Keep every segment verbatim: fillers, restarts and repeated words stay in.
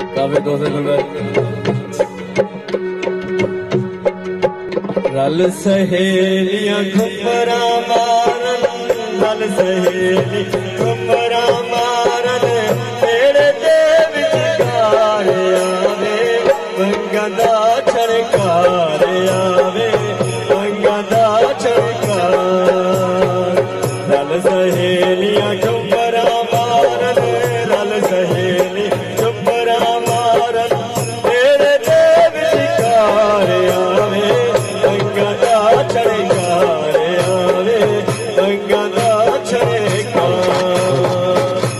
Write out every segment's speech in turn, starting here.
काफी दोस्त रल सहेलियां घुमरा मारन, रल सहेली घुमरा मारन, तेरे दे विचकार आवे वंगा दा छड़कार आवे वंगा दा छड़कार। रल सहेलियां घुमरा मारन, रल सहेली घुमरा मारन, तेरे दे विचकार आवे वंगा दा छड़कार आवे वंगा दा छड़कार।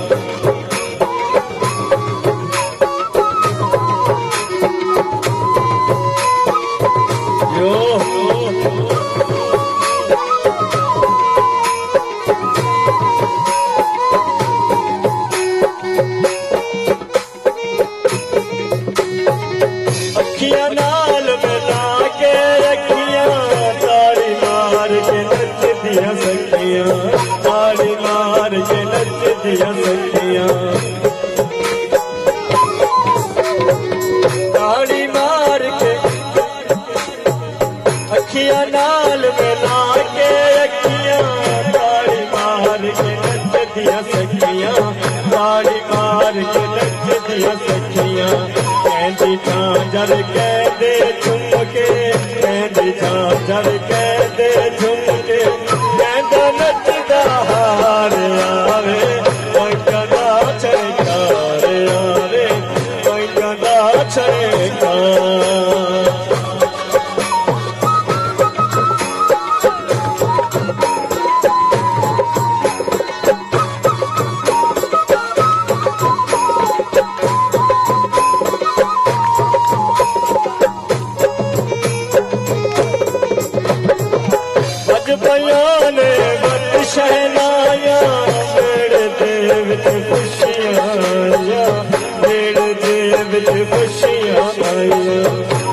यो अखियां नाल मिला के अखियां ताड़ी मार के नचदियां सखियां, ताड़ी मार के नचदियां सखियां, ताड़ी मार के अखियां नाल मिला के अखियां ताड़ी मार के नचदियां सखियां, ताड़ी मार के नचदियां सखियां। कहंदी झांझर कहंदे झुमके, कहंदी झांझर कहंदे झुमके, कहंदा नचदा हार आवे वंगा दा छड़कार आवे वंगा दा छड़कार। बयान बत शहनाया मेरे दे विच खुशियां आया, मेरे दे विच खुशियां आया।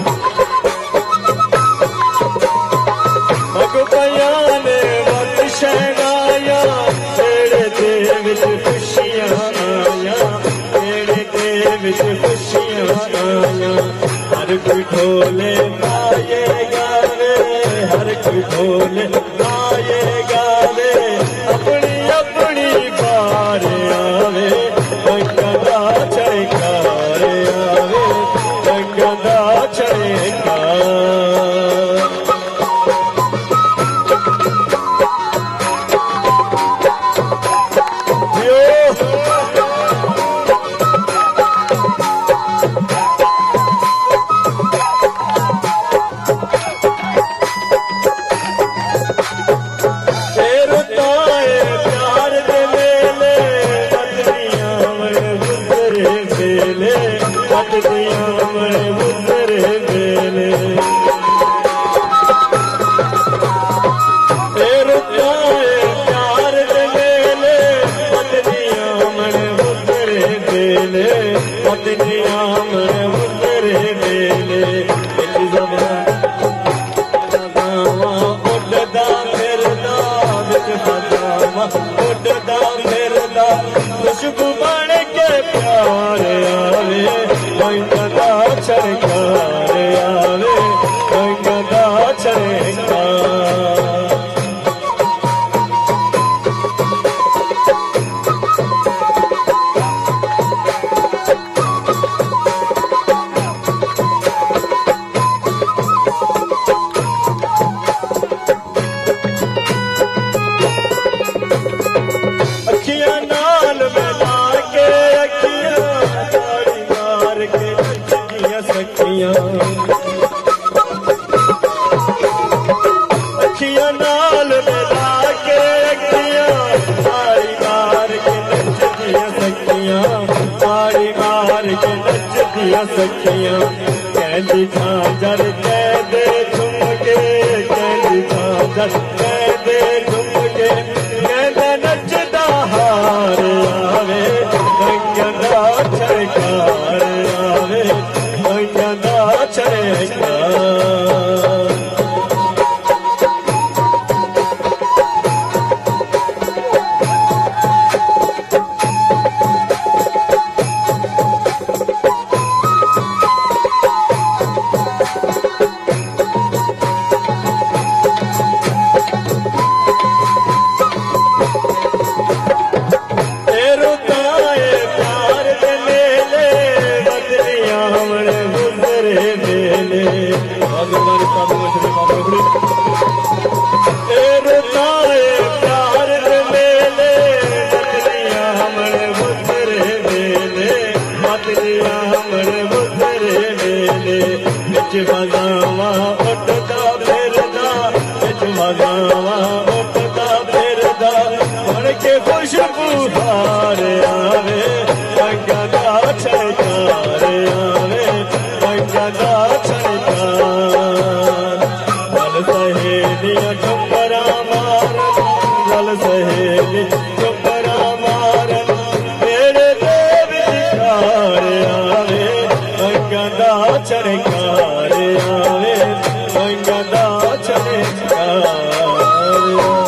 मग बयान बत शहनाया मेरे दे विच खुशियां आया, मेरे दे विच खुशियां आया। हर कोई ढोले पाए गावे, हर कोई ढोले पाए गावे, अपनी अपनी बार आवे वंगा दा छड़कार आवे वंगा दा छड़कार। उड़दा फिरदा खुशबू बन के प्यार आवे वंगा दा छड़कार आवे वंगा दा छड़कार। अखियां नाल मिला के अखियां ताड़ी मार के नचदियां सखियां, अखियां नाल मिला के अखियां ताड़ी मार के नचदियां सखियां, ताड़ी मार के नचदियां सखियां। कहंदी झांझर कहंदे झुमके, कहंदी झांझर कहंदे झुमके, कहंदा नचदा हार आवे वंगा दा छड़कार आवे वंगा दा छड़कार। सहेलियां हमरे मुसरे मेले बिच मगावा उठदा फिरदा बिच मगावा उठदा फिरदा बन के खुशबू हार आवे रंगा दा छड़कार आवे रंगा दा छड़कार गल सहेलियां ठुकरा मारन गल सहेली ठुकरा मारन मेरे देव दिखार आवे रंगा दा छड़कार आवे रंगा दा छड़कार